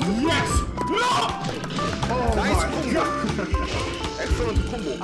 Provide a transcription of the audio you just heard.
Yes! No! Oh Nice my combo. god! Excellent combo.